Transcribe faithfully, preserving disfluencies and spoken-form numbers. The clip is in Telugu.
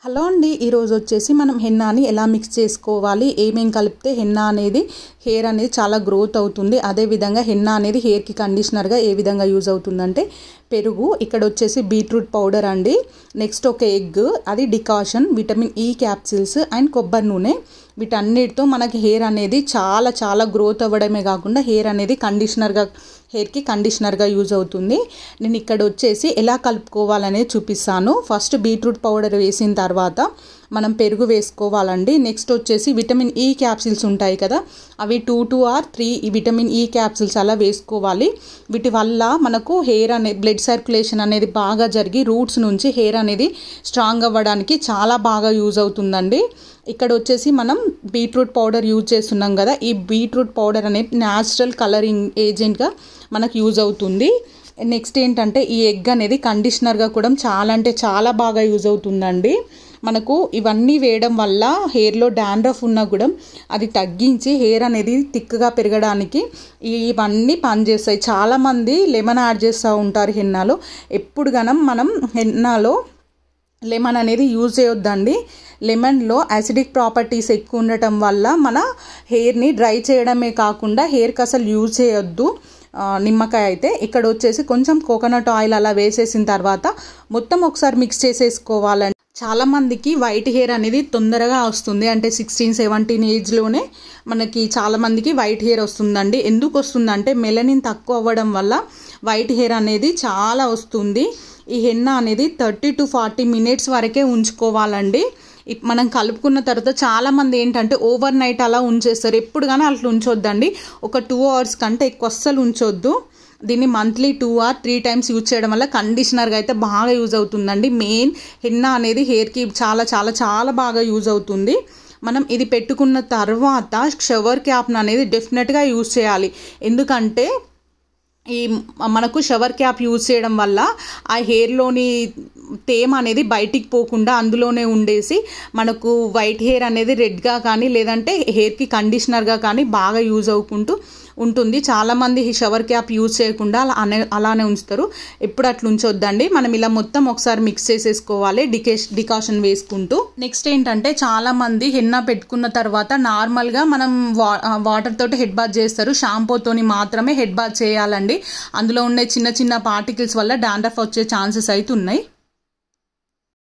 హలో అండి, ఈరోజు వచ్చేసి మనం హెన్నాని ఎలా మిక్స్ చేసుకోవాలి, ఏమేం కలిపితే హెన్నా అనేది హెయిర్ అనేది చాలా గ్రోత్ అవుతుంది, అదేవిధంగా హెన్నా అనేది హెయిర్కి కండిషనర్గా ఏ విధంగా యూజ్ అవుతుందంటే పెరుగు, ఇక్కడ వచ్చేసి బీట్రూట్ పౌడర్ అండి, నెక్స్ట్ ఒక ఎగ్, అది decoction, vitamin E capsules and కొబ్బరి నూనె. వీటన్నిటితో మనకి హెయిర్ అనేది చాలా చాలా గ్రోత్ అవ్వడమే కాకుండా హెయిర్ అనేది కండిషనర్గా హెయిర్కి కండిషనర్గా యూజ్ అవుతుంది. నేను ఇక్కడ వచ్చేసి ఎలా కలుపుకోవాలనేది చూపిస్తాను. ఫస్ట్ బీట్రూట్ పౌడర్ వేసిన తర్వాత మనం పెరుగు వేసుకోవాలండి. నెక్స్ట్ వచ్చేసి విటమిన్ ఈ క్యాప్సిల్స్ ఉంటాయి కదా, అవి టూ టూ ఆర్ త్రీ ఈ విటమిన్ ఈ క్యాప్సిల్స్ అలా వేసుకోవాలి. వీటి వల్ల మనకు హెయిర్ అనేది బ్లడ్ సర్క్యులేషన్ అనేది బాగా జరిగి రూట్స్ నుంచి హెయిర్ అనేది స్ట్రాంగ్ అవ్వడానికి చాలా బాగా యూజ్ అవుతుందండి. ఇక్కడ వచ్చేసి మనం బీట్రూట్ పౌడర్ యూజ్ చేస్తున్నాం కదా, ఈ బీట్రూట్ పౌడర్ అనేది న్యాచురల్ కలరింగ్ ఏజెంట్గా మనకు యూజ్ అవుతుంది. నెక్స్ట్ ఏంటంటే ఈ ఎగ్ అనేది కండిషనర్గా కూడా చాలా అంటే చాలా బాగా యూజ్ అవుతుందండి. మనకు ఇవన్నీ వేయడం వల్ల హెయిర్లో డాండ్రఫ్ ఉన్నా కూడా అది తగ్గించి హెయిర్ అనేది థిక్గా పెరగడానికి ఇవన్నీ పనిచేస్తాయి. చాలామంది లెమన్ యాడ్ చేస్తూ ఉంటారు హెన్నాలో. ఎప్పుడు గనం మనం హెన్నాలో లెమన్ అనేది యూజ్ చేయొద్దండి. లెమన్లో యాసిడిక్ ప్రాపర్టీస్ ఎక్కువ ఉండటం వల్ల మన హెయిర్ని డ్రై చేయడమే కాకుండా హెయిర్కి అసలు యూజ్ చేయొద్దు నిమ్మకాయ అయితే. ఇక్కడ వచ్చేసి కొంచెం కోకోనట్ ఆయిల్ అలా వేసేసిన తర్వాత మొత్తం ఒకసారి మిక్స్ చేసేసుకోవాలండి. చాలామందికి వైట్ హెయిర్ అనేది తొందరగా వస్తుంది, అంటే సిక్స్టీన్ సెవెంటీన్ ఏజ్లోనే మనకి చాలామందికి వైట్ హెయిర్ వస్తుందండి. ఎందుకు వస్తుందంటే మెలనిన్ తక్కువ అవ్వడం వల్ల వైట్ హెయిర్ అనేది చాలా వస్తుంది. ఈ హెన్నా అనేది థర్టీ టు ఫార్టీ మినిట్స్ వరకే ఉంచుకోవాలండి. మనం కలుపుకున్న తర్వాత చాలామంది ఏంటంటే ఓవర్ నైట్ అలా ఉంచేస్తారు. ఎప్పుడు కానీ అట్లా ఉంచొద్దండి. ఒక టూ అవర్స్ కంటే ఎక్కువ అస్సలు ఉంచొద్దు. దీన్ని monthly two or three times use చేయడం వల్ల కండిషనర్గా అయితే బాగా యూజ్ అవుతుందండి. మెయిన్ హెన్నా అనేది హెయిర్కి చాలా చాలా చాలా బాగా యూజ్ అవుతుంది. మనం ఇది పెట్టుకున్న తర్వాత షవర్ క్యాప్ను అనేది డెఫినెట్గా యూజ్ చేయాలి. ఎందుకంటే ఈ మనకు షవర్ క్యాప్ యూజ్ చేయడం వల్ల ఆ హెయిర్లోని తేమ అనేది బయటికి పోకుండా అందులోనే ఉండేసి మనకు వైట్ హెయిర్ అనేది రెడ్గా కానీ లేదంటే హెయిర్కి కండిషనర్గా కానీ బాగా యూజ్ అవుకుంటూ ఉంటుంది. చాలామంది ఈ షవర్ క్యాప్ యూజ్ చేయకుండా అలా అలానే ఉంచుతారు. ఎప్పుడు అట్లా ఉంచొద్దండి. మనం ఇలా మొత్తం ఒకసారి మిక్స్ చేసేసుకోవాలి డికేష్ డికాషన్ వేసుకుంటూ. నెక్స్ట్ ఏంటంటే చాలామంది హెన్నా పెట్టుకున్న తర్వాత నార్మల్గా మనం వా వాటర్ తోటి హెడ్ బాత్ చేస్తారు. షాంపూతోని మాత్రమే హెడ్ బాత్ చేయాలండి. అందులో ఉండే చిన్న చిన్న పార్టికల్స్ వల్ల డాండ్రఫ్ వచ్చే ఛాన్సెస్ అయితే ఉన్నాయి.